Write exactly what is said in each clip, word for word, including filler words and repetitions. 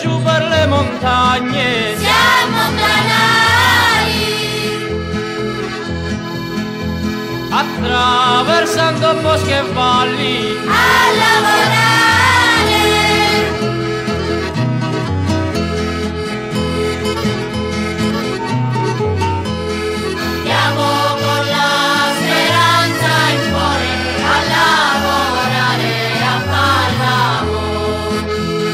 giù per le montagne, siamo canari, attraversando boschi e valli, a lavorare. Andiamo con la speranza in cuore a lavorare, a far l'amore.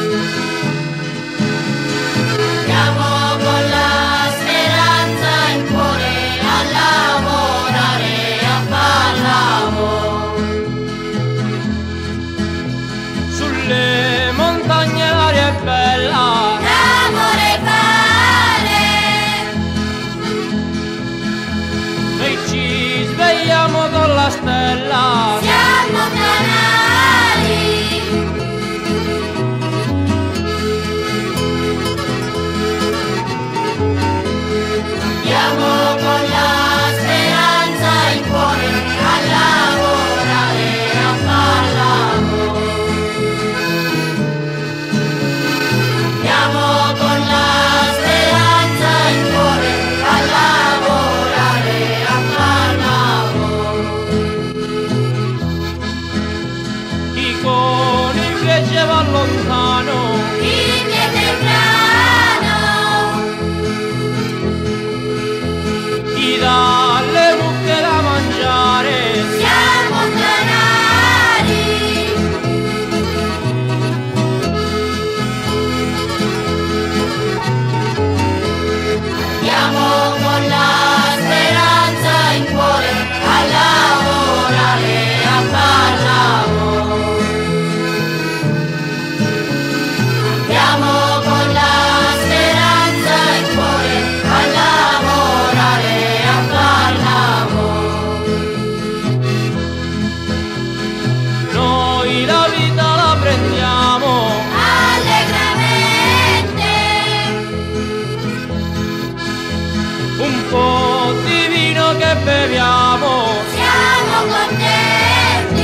Andiamo con la speranza in cuore a lavorare, a far l'amore. sulle montagne l'aria è bella, L'amore fare, noi ci svegliamo con la stella, siamo canali, andiamo con la speranza in cuore a lavorare, a far l'amore. Andiamo con la speranza in cuore a lavorare, a far l'amore. chi con invece va lontano, Chi viene grano, chi dà le mucche da mangiare, siamo canali, andiamo con la speranza in cuore a lavorare, a far l'amore. Andiamo con la speranza in cuore a lavorare, a far l'amore. noi la vita la prendiamo, Allegramente, un po' di vino che beviamo, siamo contenti.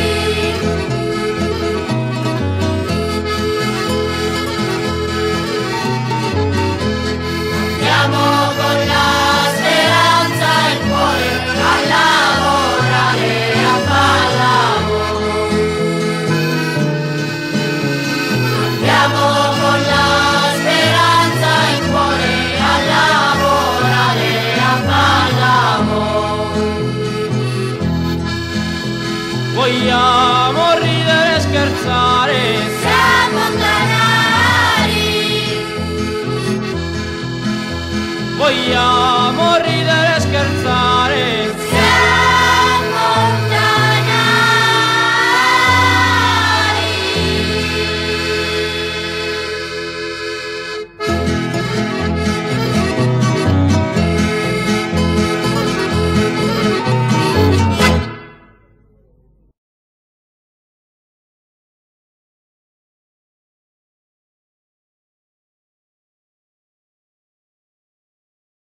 Andiamo con la speranza in cuore a lavorare, a far l'amore. Andiamo con la speranza in cuore a lavorare, a far l'amore. vogliamo ridere e scherzare, Siamo canari, vogliamo ridere